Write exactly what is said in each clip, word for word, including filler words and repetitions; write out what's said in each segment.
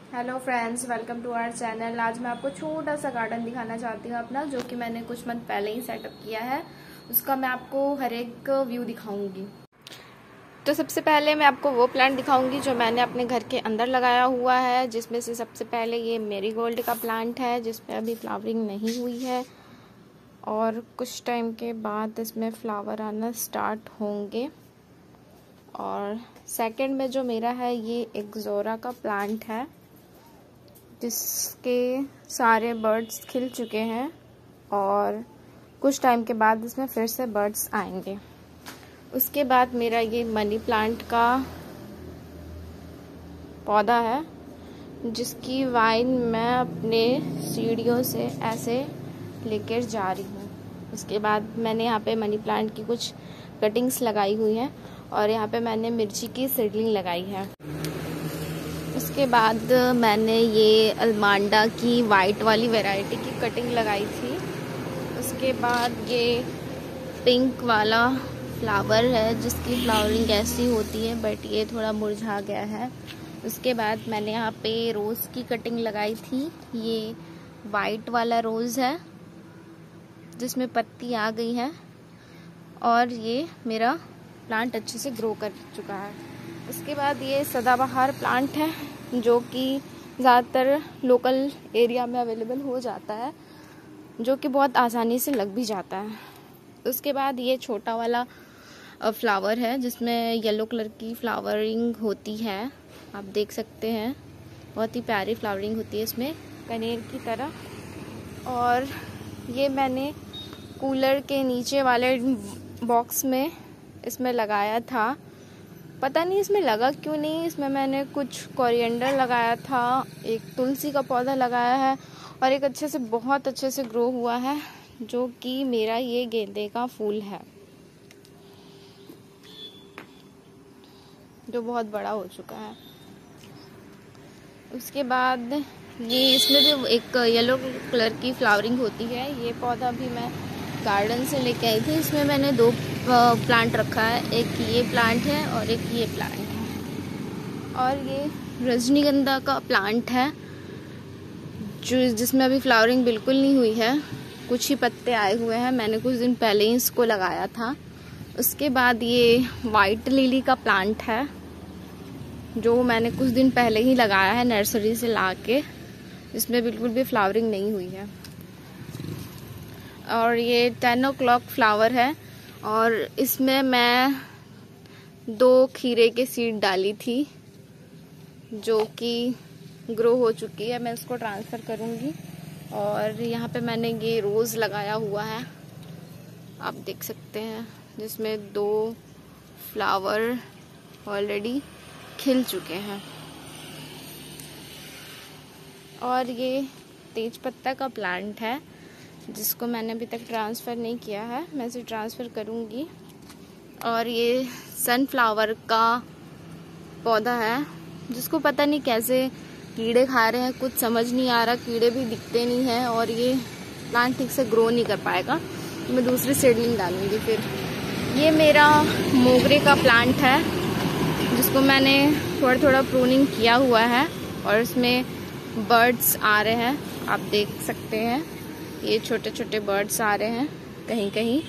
Hello friends, welcome to our channel. आज मैं आपको छोटा सा गार्डन दिखाना चाहती हूँ अपना, जो कि मैंने कुछ मंथ पहले ही सेटअप किया है। उसका मैं आपको हर एक व्यू दिखाऊंगी। तो सबसे पहले मैं आपको वो प्लांट दिखाऊंगी जो मैंने अपने घर के अंदर लगाया हुआ है, जिसमें से सबसे पहले ये मेरीगोल्ड का प्लांट है, जिसमें अभी फ्लावरिंग नहीं हुई है और कुछ टाइम के बाद इसमें फ्लावर आना स्टार्ट होंगे। और सेकंड में जो मेरा है ये एक्सोरा का प्लांट है, जिसके सारे बर्ड्स खिल चुके हैं और कुछ टाइम के बाद इसमें फिर से बर्ड्स आएंगे। उसके बाद मेरा ये मनी प्लांट का पौधा है, जिसकी वाइन मैं अपने सीढ़ियों से ऐसे लेकर जा रही हूँ। उसके बाद मैंने यहाँ पे मनी प्लांट की कुछ कटिंग्स लगाई हुई हैं और यहाँ पे मैंने मिर्ची की सीडलिंग लगाई है। उसके बाद मैंने ये अलमांडा की वाइट वाली वैरायटी की कटिंग लगाई थी। उसके बाद ये पिंक वाला फ्लावर है, जिसकी फ्लावरिंग ऐसी होती है, बट ये थोड़ा मुरझा गया है। उसके बाद मैंने यहाँ पे रोज़ की कटिंग लगाई थी। ये वाइट वाला रोज़ है जिसमें पत्ती आ गई है और ये मेरा प्लांट अच्छे से ग्रो कर चुका है। उसके बाद ये सदाबहार प्लांट है, जो कि ज़्यादातर लोकल एरिया में अवेलेबल हो जाता है, जो कि बहुत आसानी से लग भी जाता है। उसके बाद ये छोटा वाला फ्लावर है, जिसमें येलो कलर की फ्लावरिंग होती है, आप देख सकते हैं। बहुत ही प्यारी फ्लावरिंग होती है इसमें, कनेर की तरह। और ये मैंने कूलर के नीचे वाले बॉक्स में इसमें लगाया था। पता नहीं इसमें लगा क्यों नहीं। इसमें मैंने कुछ कोरिएंडर लगाया था, एक तुलसी का पौधा लगाया है और एक अच्छे से बहुत अच्छे से ग्रो हुआ है, जो कि मेरा ये गेंदे का फूल है, जो बहुत बड़ा हो चुका है। उसके बाद ये इसमें भी एक येलो कलर की फ्लावरिंग होती है। ये पौधा भी मैं गार्डन से लेके आई थी। इसमें मैंने दो प्लांट रखा है, एक ये प्लांट है और एक ये प्लांट है। और ये रजनीगंधा का प्लांट है, जो जिसमें अभी फ्लावरिंग बिल्कुल नहीं हुई है, कुछ ही पत्ते आए हुए हैं। मैंने कुछ दिन पहले ही इसको लगाया था। उसके बाद ये वाइट लिली का प्लांट है, जो मैंने कुछ दिन पहले ही लगाया है नर्सरी से लाके। इसमें बिल्कुल भी फ्लावरिंग नहीं हुई है। और ये टेन ओ क्लॉक फ्लावर है और इसमें मैं दो खीरे के सीड डाली थी, जो कि ग्रो हो चुकी है। मैं इसको ट्रांसफ़र करूँगी। और यहाँ पे मैंने ये रोज़ लगाया हुआ है, आप देख सकते हैं, जिसमें दो फ्लावर ऑलरेडी खिल चुके हैं। और ये तेज पत्ता का प्लांट है, जिसको मैंने अभी तक ट्रांसफ़र नहीं किया है, मैं इसे ट्रांसफ़र करूँगी। और ये सनफ्लावर का पौधा है, जिसको पता नहीं कैसे कीड़े खा रहे हैं, कुछ समझ नहीं आ रहा। कीड़े भी दिखते नहीं हैं और ये प्लांट ठीक से ग्रो नहीं कर पाएगा, तो मैं दूसरी सीडलिंग डालूंगी। फिर ये मेरा मोगरे का प्लांट है, जिसको मैंने थोड़ा थोड़ा प्रूनिंग किया हुआ है और इसमें बर्ड्स आ रहे हैं, आप देख सकते हैं। ये छोटे छोटे बर्ड्स आ रहे हैं कहीं कहीं।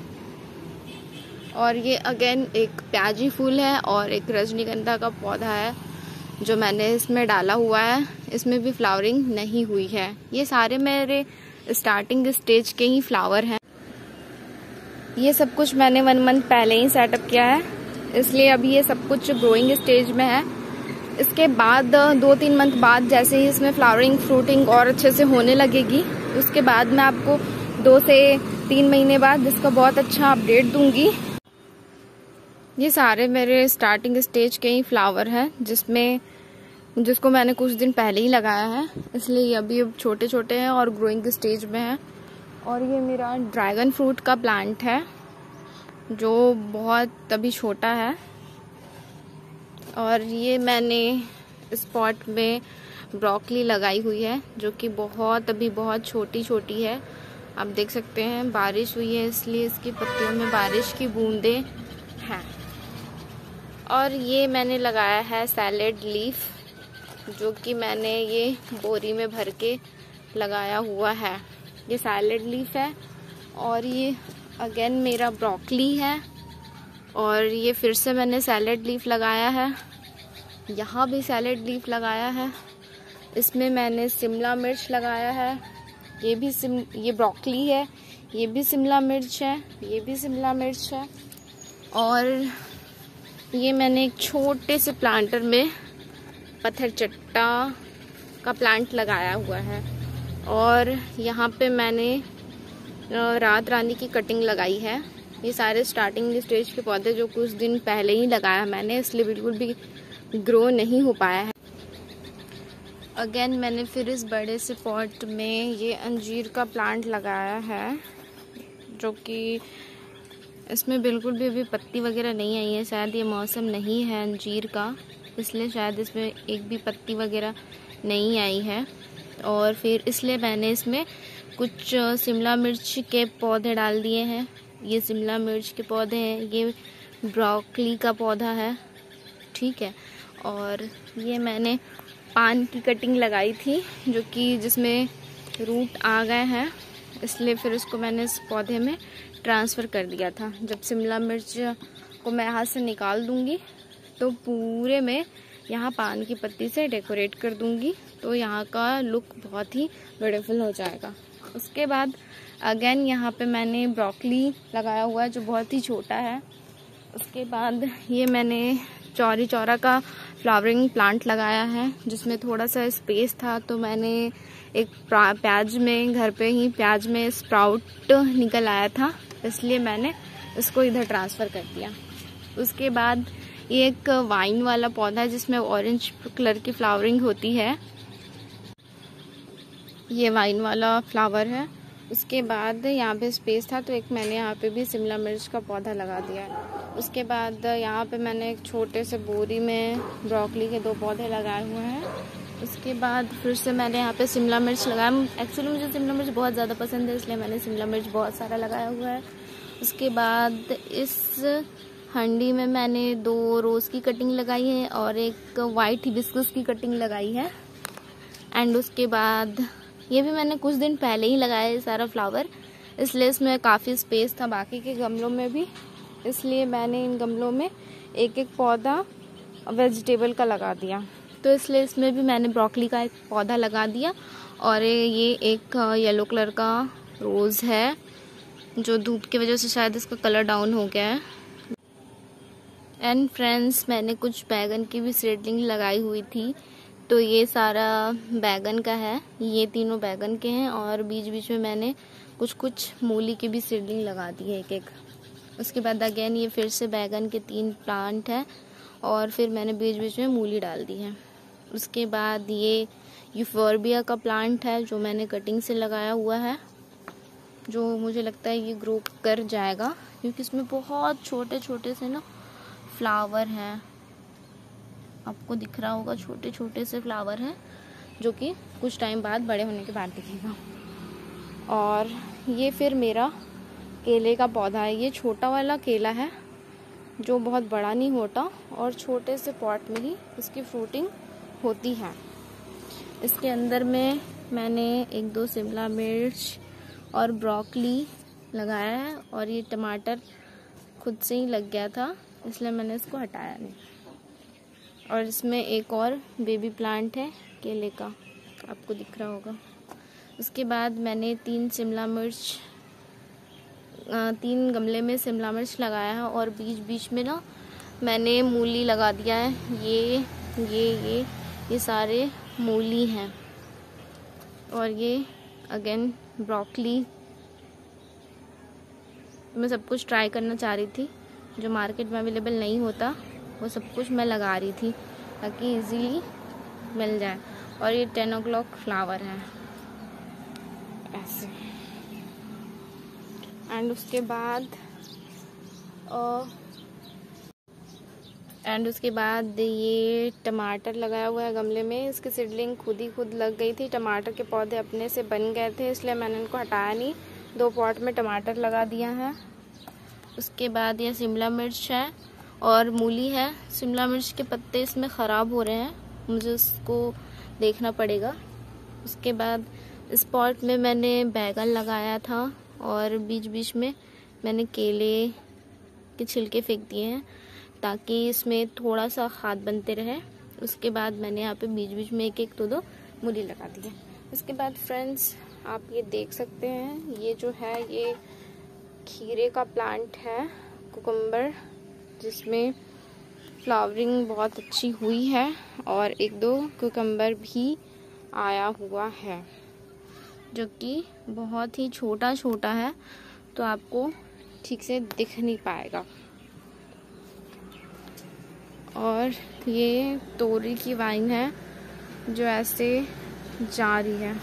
और ये अगेन एक प्याजी फूल है और एक रजनीगंधा का पौधा है, जो मैंने इसमें डाला हुआ है। इसमें भी फ्लावरिंग नहीं हुई है। ये सारे मेरे स्टार्टिंग स्टेज के ही फ्लावर हैं। ये सब कुछ मैंने वन मंथ पहले ही सेटअप किया है, इसलिए अभी ये सब कुछ ग्रोइंग स्टेज में है। इसके बाद दो तीन मंथ बाद जैसे ही इसमें फ्लावरिंग फ्रूटिंग और अच्छे से होने लगेगी, उसके बाद मैं आपको दो से तीन महीने बाद इसका बहुत अच्छा अपडेट दूंगी। ये सारे मेरे स्टार्टिंग स्टेज के ही फ्लावर हैं, जिसमें जिसको मैंने कुछ दिन पहले ही लगाया है, इसलिए ये अभी अब छोटे छोटे हैं और ग्रोइंग स्टेज में है। और ये मेरा ड्रैगन फ्रूट का प्लांट है, जो बहुत अभी छोटा है। और ये मैंने स्पॉट में ब्रोकली लगाई हुई है, जो कि बहुत अभी बहुत छोटी छोटी है, आप देख सकते हैं। बारिश हुई है इसलिए इसकी पत्तियों में बारिश की बूंदें हैं। और ये मैंने लगाया है सैलेड लीफ, जो कि मैंने ये बोरी में भर के लगाया हुआ है। ये सैलेड लीफ है और ये अगेन मेरा ब्रोकली है और ये फिर से मैंने सैलेड लीफ लगाया है। यहाँ भी सैलेड लीफ लगाया है। इसमें मैंने शिमला मिर्च लगाया है। ये भी सिम ये ब्रोकली है, ये भी शिमला मिर्च है, ये भी शिमला मिर्च है। और ये मैंने एक छोटे से प्लांटर में पत्थर चट्टा का प्लांट लगाया हुआ है। और यहाँ पे मैंने रात रानी की कटिंग लगाई है। ये सारे स्टार्टिंग स्टेज के पौधे जो कुछ दिन पहले ही लगाया मैंने, इसलिए बिल्कुल भी ग्रो नहीं हो पाया है। अगेन मैंने फिर इस बड़े से पॉट में ये अंजीर का प्लांट लगाया है, जो कि इसमें बिल्कुल भी अभी पत्ती वगैरह नहीं आई है। शायद ये मौसम नहीं है अंजीर का, इसलिए शायद इसमें एक भी पत्ती वगैरह नहीं आई है। और फिर इसलिए मैंने इसमें कुछ शिमला मिर्च के पौधे डाल दिए हैं। ये शिमला मिर्च के पौधे हैं, ये ब्रोकली का पौधा है, ठीक है। और ये मैंने पान की कटिंग लगाई थी, जो कि जिसमें रूट आ गए हैं, इसलिए फिर उसको मैंने इस पौधे में ट्रांसफ़र कर दिया था। जब शिमला मिर्च को मैं हाथ से निकाल दूंगी तो पूरे में यहाँ पान की पत्ती से डेकोरेट कर दूंगी, तो यहाँ का लुक बहुत ही ब्यूटीफुल हो जाएगा। उसके बाद अगेन यहाँ पे मैंने ब्रोकली लगाया हुआ है, जो बहुत ही छोटा है। उसके बाद ये मैंने चौरी चौरा का फ्लावरिंग प्लांट लगाया है, जिसमें थोड़ा सा स्पेस था, तो मैंने एक प्याज में घर पे ही प्याज में स्प्राउट निकल आया था, इसलिए मैंने इसको इधर ट्रांसफ़र कर दिया। उसके बाद ये एक वाइन वाला पौधा है, जिसमें ऑरेंज कलर की फ्लावरिंग होती है। ये वाइन वाला फ्लावर है। उसके बाद यहाँ पे स्पेस था, तो एक मैंने यहाँ पे भी शिमला मिर्च का पौधा लगा दिया है। उसके बाद यहाँ पे मैंने एक छोटे से बोरी में ब्रोकली के दो पौधे लगाए हुए हैं। उसके बाद फिर से मैंने यहाँ पे शिमला मिर्च लगाया। एक्चुअली मुझे शिमला मिर्च बहुत ज़्यादा पसंद है, इसलिए मैंने शिमला मिर्च बहुत सारा लगाया हुआ है। उसके बाद इस हंडी में मैंने दो रोज़ की कटिंग लगाई है और एक वाइट हिबिस्कस की कटिंग लगाई है। एंड उसके बाद ये भी मैंने कुछ दिन पहले ही लगाया है सारा फ्लावर, इसलिए इसमें काफ़ी स्पेस था बाकी के गमलों में भी, इसलिए मैंने इन गमलों में एक एक पौधा वेजिटेबल का लगा दिया। तो इसलिए इसमें भी मैंने ब्रोकली का एक पौधा लगा दिया। और ये एक येलो कलर का रोज़ है, जो धूप की वजह से शायद इसका कलर डाउन हो गया है। एंड फ्रेंड्स, मैंने कुछ बैगन की भी सीडलिंग लगाई हुई थी, तो ये सारा बैगन का है। ये तीनों बैगन के हैं और बीच बीच में मैंने कुछ कुछ मूली की भी सीडलिंग लगा दी है एक एक। उसके बाद अगेन ये फिर से बैगन के तीन प्लांट है और फिर मैंने बीच बीच में मूली डाल दी है। उसके बाद ये यूफोर्बिया का प्लांट है, जो मैंने कटिंग से लगाया हुआ है, जो मुझे लगता है ये ग्रो कर जाएगा, क्योंकि इसमें बहुत छोटे छोटे से ना फ्लावर हैं। आपको दिख रहा होगा, छोटे छोटे से फ्लावर हैं, जो कि कुछ टाइम बाद बड़े होने के बाद दिखेगा। और ये फिर मेरा केले का पौधा है। ये छोटा वाला केला है, जो बहुत बड़ा नहीं होता, और छोटे से पॉट में ही इसकी फ्रूटिंग होती है। इसके अंदर में मैंने एक दो शिमला मिर्च और ब्रोकली लगाया है, और ये टमाटर खुद से ही लग गया था, इसलिए मैंने इसको हटाया नहीं। और इसमें एक और बेबी प्लांट है केले का, आपको दिख रहा होगा। उसके बाद मैंने तीन शिमला मिर्च तीन गमले में शिमला मिर्च लगाया है, और बीच बीच में ना मैंने मूली लगा दिया है। ये ये ये ये सारे मूली हैं। और ये अगेन ब्रोकली। मैं सब कुछ ट्राई करना चाह रही थी, जो मार्केट में अवेलेबल नहीं होता वो सब कुछ मैं लगा रही थी, ताकि इजीली मिल जाए। और ये टेन ओ क्लॉक फ्लावर है ऐसे। एंड उसके बाद एंड उसके बाद ये टमाटर लगाया हुआ है गमले में। इसकी सीडलिंग खुद ही खुद लग गई थी, टमाटर के पौधे अपने से बन गए थे, इसलिए मैंने इनको हटाया नहीं। दो पॉट में टमाटर लगा दिया है। उसके बाद ये शिमला मिर्च है और मूली है। शिमला मिर्च के पत्ते इसमें ख़राब हो रहे हैं, मुझे उसको देखना पड़ेगा। उसके बाद इस पॉट में मैंने बैगन लगाया था और बीच बीच में मैंने केले के छिलके फेंक दिए हैं ताकि इसमें थोड़ा सा खाद बनते रहे। उसके बाद मैंने यहाँ पे बीच बीच में एक एक दो दो मूली लगा दी है। उसके बाद फ्रेंड्स आप ये देख सकते हैं, ये जो है ये खीरे का प्लांट है, कुकुम्बर, जिसमें फ्लावरिंग बहुत अच्छी हुई है और एक दो कुकुम्बर भी आया हुआ है जो कि बहुत ही छोटा छोटा है, तो आपको ठीक से दिख नहीं पाएगा। और ये तोरी की वाइन है जो ऐसे जा रही है।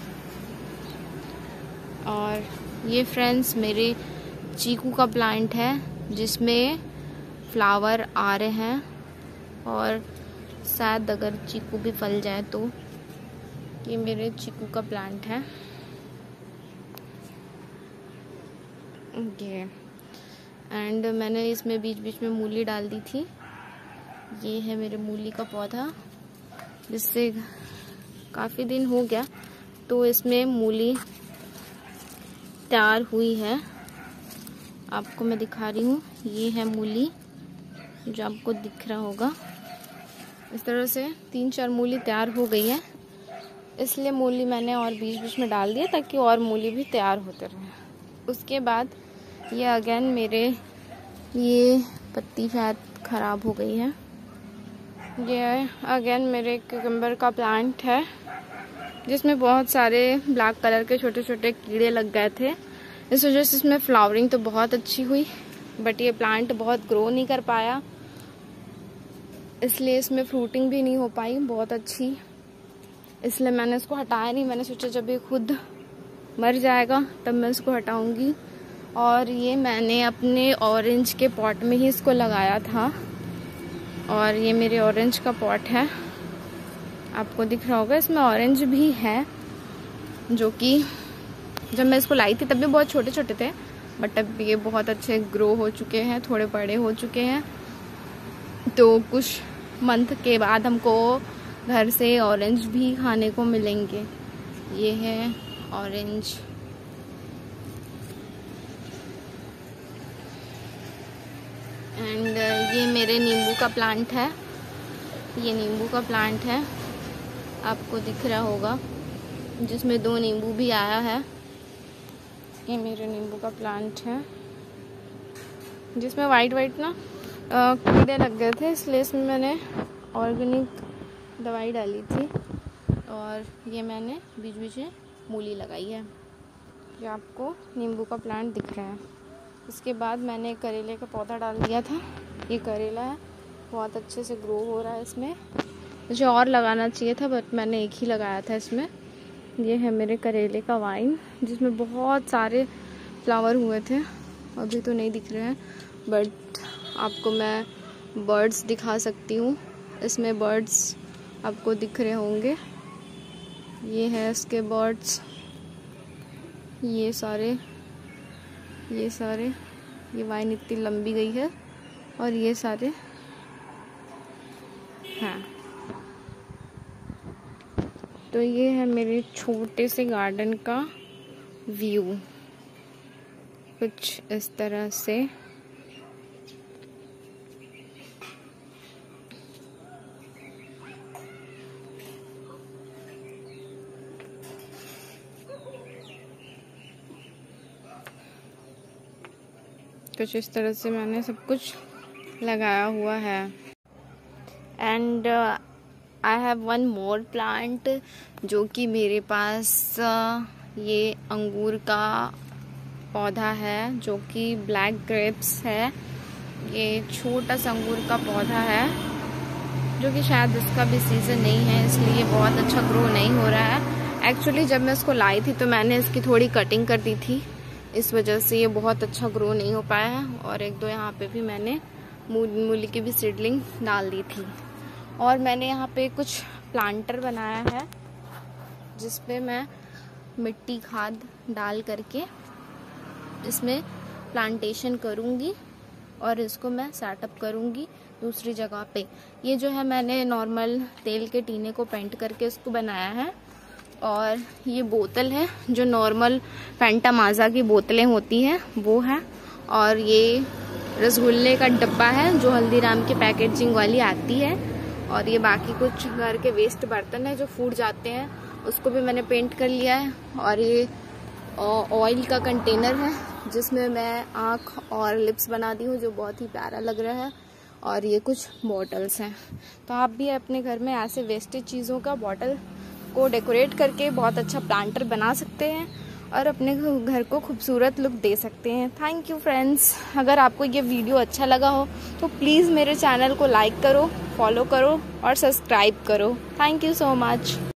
और ये फ्रेंड्स मेरे चीकू का प्लांट है जिसमें फ्लावर आ रहे हैं और शायद अगर चीकू भी फल जाए तो। ये मेरे चीकू का प्लांट है। ये एंड मैंने इसमें बीच बीच में मूली डाल दी थी। ये है मेरे मूली का पौधा जिससे काफ़ी दिन हो गया, तो इसमें मूली तैयार हुई है। आपको मैं दिखा रही हूँ, ये है मूली जो आपको दिख रहा होगा। इस तरह से तीन चार मूली तैयार हो गई है, इसलिए मूली मैंने और बीच बीच में डाल दिया ताकि और मूली भी तैयार होते रहे। उसके बाद ये अगेन मेरे ये पत्ती शायद ख़राब हो गई है। ये अगेन मेरे कुकुम्बर का प्लांट है जिसमें बहुत सारे ब्लैक कलर के छोटे छोटे कीड़े लग गए थे। इस वजह से इसमें फ्लावरिंग तो बहुत अच्छी हुई, बट ये प्लांट बहुत ग्रो नहीं कर पाया, इसलिए इसमें फ्रूटिंग भी नहीं हो पाई बहुत अच्छी। इसलिए मैंने इसको हटाया नहीं। मैंने सोचा जब ये खुद मर जाएगा तब मैं इसको हटाऊंगी। और ये मैंने अपने ऑरेंज के पॉट में ही इसको लगाया था। और ये मेरे ऑरेंज का पॉट है, आपको दिख रहा होगा। इसमें ऑरेंज भी है जो कि जब मैं इसको लाई थी तब भी बहुत छोटे छोटे थे, बट अब ये बहुत अच्छे ग्रो हो चुके हैं, थोड़े बड़े हो चुके हैं। तो कुछ मंथ के बाद हमको घर से ऑरेंज भी खाने को मिलेंगे। ये है ऑरेंज। एंड ये मेरे नींबू का प्लांट है। ये नींबू का प्लांट है, आपको दिख रहा होगा, जिसमें दो नींबू भी आया है। ये मेरे नींबू का प्लांट है जिसमें वाइट वाइट ना कीड़े लग गए थे, इसलिए इसमें मैंने ऑर्गेनिक दवाई डाली थी। और ये मैंने बीच बीच में मूली लगाई है, जो आपको नींबू का प्लांट दिख रहा है। इसके बाद मैंने करेले का पौधा डाल दिया था। ये करेला है, बहुत अच्छे से ग्रो हो रहा है। इसमें मुझे और लगाना चाहिए था, बट मैंने एक ही लगाया था इसमें। ये है मेरे करेले का वाइन जिसमें बहुत सारे फ्लावर हुए थे, अभी तो नहीं दिख रहे हैं, बट आपको मैं बर्ड्स दिखा सकती हूँ। इसमें बर्ड्स आपको दिख रहे होंगे। ये है इसके बर्ड्स, ये सारे ये सारे ये वाइन इतनी लंबी गई है और ये सारे हैं। तो ये है मेरे छोटे से गार्डन का व्यू, कुछ इस तरह से। कुछ इस तरह से मैंने सब कुछ लगाया हुआ है। And I have one more plant जो कि मेरे पास uh, ये अंगूर का पौधा है जो कि ब्लैक ग्रेप्स है। ये छोटा सा अंगूर का पौधा है जो कि शायद इसका भी सीज़न नहीं है, इसलिए बहुत अच्छा ग्रो नहीं हो रहा है। एक्चुअली जब मैं इसको लाई थी तो मैंने इसकी थोड़ी कटिंग कर दी थी, इस वजह से ये बहुत अच्छा ग्रो नहीं हो पाया है। और एक दो यहाँ पे भी मैंने मूली की भी सीडलिंग डाल दी थी। और मैंने यहाँ पे कुछ प्लांटर बनाया है जिसपे मैं मिट्टी खाद डाल करके इसमें प्लांटेशन करूँगी। और इसको मैं सेटअप करूँगी दूसरी जगह पे। ये जो है मैंने नॉर्मल तेल के टीने को पेंट करके इसको बनाया है। और ये बोतल है जो नॉर्मल फैंटा माजा की बोतलें होती हैं वो है। और ये रसगुल्ले का डब्बा है जो हल्दीराम की पैकेजिंग वाली आती है। और ये बाकी कुछ घर के वेस्ट बर्तन है जो फूट जाते हैं, उसको भी मैंने पेंट कर लिया है। और ये ऑयल का कंटेनर है जिसमें मैं आँख और लिप्स बनाती हूँ जो बहुत ही प्यारा लग रहा है। और ये कुछ बॉटल्स हैं। तो आप भी अपने घर में ऐसे वेस्टेज चीज़ों का बॉटल को डेकोरेट करके बहुत अच्छा प्लांटर बना सकते हैं और अपने घर को खूबसूरत लुक दे सकते हैं। Thank you friends. अगर आपको ये वीडियो अच्छा लगा हो तो प्लीज़ मेरे चैनल को लाइक करो, फॉलो करो और सब्सक्राइब करो। Thank you so much.